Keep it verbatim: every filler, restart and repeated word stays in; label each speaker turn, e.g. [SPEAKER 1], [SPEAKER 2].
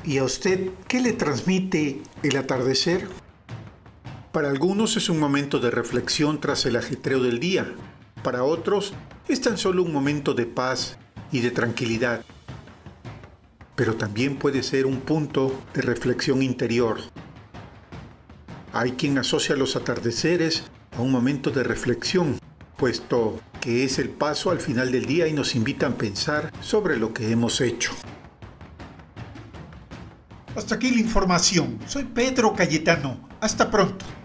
[SPEAKER 1] ¿Y a usted qué le transmite el atardecer? Para algunos es un momento de reflexión tras el ajetreo del día. Para otros es tan solo un momento de paz y de tranquilidad. Pero también puede ser un punto de reflexión interior. Hay quien asocia los atardeceres a un momento de reflexión, puesto que es el paso al final del día y nos invitan a pensar sobre lo que hemos hecho. Hasta aquí la información. Soy Pedro Cayetano. Hasta pronto.